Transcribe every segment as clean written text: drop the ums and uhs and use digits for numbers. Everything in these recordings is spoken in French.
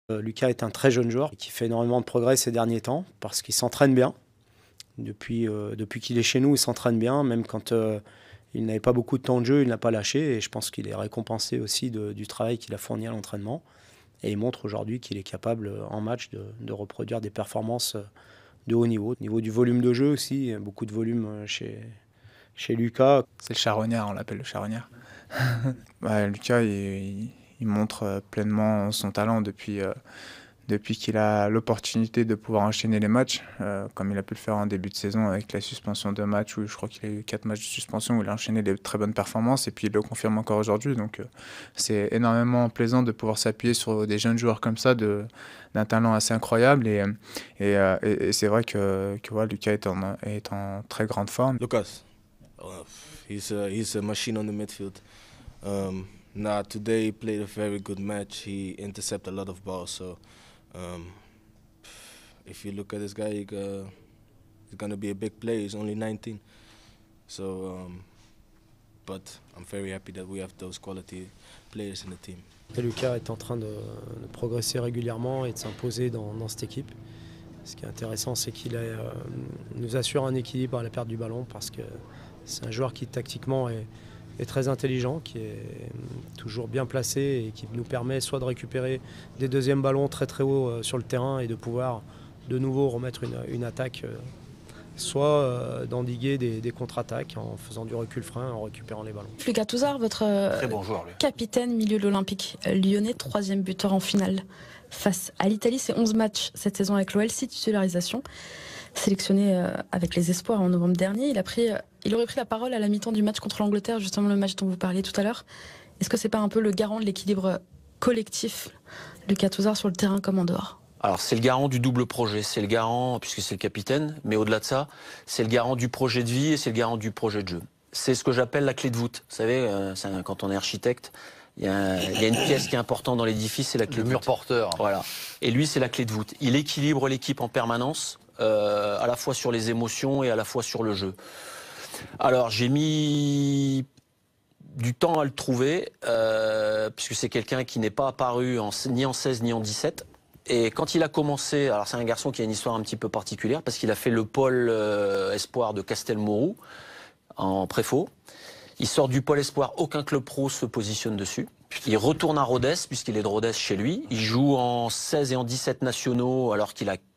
Lucas est un très jeune joueur qui fait énormément de progrès ces derniers temps parce qu'il s'entraîne bien. Depuis qu'il est chez nous, il s'entraîne bien, même quand il n'avait pas beaucoup de temps de jeu, il n'a pas lâché et je pense qu'il est récompensé aussi du travail qu'il a fourni à l'entraînement. Et il montre aujourd'hui qu'il est capable en match de reproduire des performances de haut niveau. Au niveau du volume de jeu aussi, beaucoup de volume chez Lucas. C'est le charognard, on l'appelle le charognard. Lucas, il montre pleinement son talent depuis qu'il a l'opportunité de pouvoir enchaîner les matchs, comme il a pu le faire en début de saison avec la suspension de matchs, où je crois qu'il a eu 4 matchs de suspension où il a enchaîné des très bonnes performances, et puis il le confirme encore aujourd'hui. Donc c'est énormément plaisant de pouvoir s'appuyer sur des jeunes joueurs comme ça, d'un talent assez incroyable, et c'est vrai que voilà, Lucas est en très grande forme. Lucas, he's a machine on the midfield. Today he played a very good match. He intercepted a lot of balls. So, if you look at this guy, he's gonna be a big player. He's only 19. So, but I'm very happy that we have those quality players in the team. Et Lucas est en train de progresser régulièrement et de s'imposer dans cette équipe. Ce qui est intéressant, c'est qu'il nous assure un équilibre à la perte du ballon parce que c'est un joueur qui tactiquement est très intelligent, qui est toujours bien placé et qui nous permet soit de récupérer des deuxièmes ballons très très haut sur le terrain et de pouvoir de nouveau remettre une attaque, soit d'endiguer des contre-attaques en faisant du recul-frein, en récupérant les ballons. Lucas Touzard, votre bon joueur, capitaine milieu de l'Olympique lyonnais, 3e buteur en finale face à l'Italie. C'est 11 matchs cette saison avec l'OL, 6 titularisations. Sélectionné avec les espoirs en novembre dernier, il aurait pris la parole à la mi-temps du match contre l'Angleterre, justement le match dont vous parliez tout à l'heure. Est-ce que c'est pas un peu le garant de l'équilibre collectif, Lucas Touzard, sur le terrain comme en dehors? Alors c'est le garant du double projet, c'est le garant, puisque c'est le capitaine, mais au-delà de ça, c'est le garant du projet de vie et c'est le garant du projet de jeu. C'est ce que j'appelle la clé de voûte. Vous savez, quand on est architecte, il y a une pièce qui est importante dans l'édifice, c'est la clé de voûte. Le mur porteur. Voilà. Et lui, c'est la clé de voûte. Il équilibre l'équipe en permanence, à la fois sur les émotions et à la fois sur le jeu. Alors, j'ai mis du temps à le trouver, puisque c'est quelqu'un qui n'est pas apparu ni en 16 ni en 17. Et quand il a commencé, alors c'est un garçon qui a une histoire un petit peu particulière, parce qu'il a fait le pôle espoir de Castelmourou, en préfaux. Il sort du pôle espoir, aucun club pro se positionne dessus. Il retourne à Rodez, puisqu'il est de Rodez chez lui. Il joue en 16 et en 17 nationaux, alors qu'il a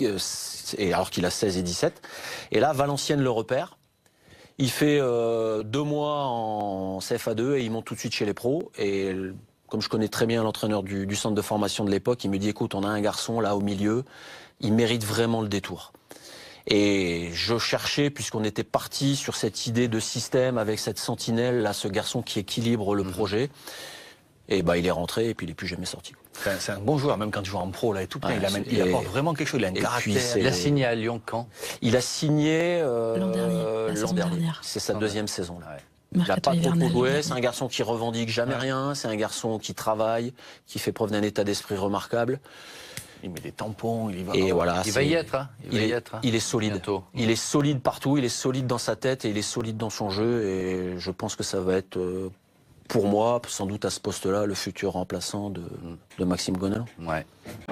16 et 17. Et là, Valenciennes le repère. Il fait 2 mois en CFA2 et il monte tout de suite chez les pros. Et comme je connais très bien l'entraîneur du centre de formation de l'époque, il me dit, écoute, on a un garçon là au milieu, il mérite vraiment le détour. Et je cherchais, puisqu'on était parti sur cette idée de système avec cette sentinelle, là, ce garçon qui équilibre le projet. Et bah, il est rentré et puis il n'est plus jamais sorti. C'est un bon joueur, même quand il joue en pro, là, et tout. Ouais, il apporte vraiment quelque chose, il a un caractère. Il a signé à Lyon quand? Il a signé l'an dernier. C'est sa 2e saison. Là. Ouais. Il n'a pas beaucoup joué, c'est un garçon. garçon qui revendique jamais rien, c'est un garçon qui travaille, qui fait preuve d'un état d'esprit remarquable. Il met des tampons, il va, et voilà, il va y être. Hein. Il est solide. Bientôt. Il est solide partout, il est solide dans sa tête et il est solide dans son jeu. Et je pense que ça va être, pour moi, sans doute à ce poste-là, le futur remplaçant de Maxime Gonalon. Ouais.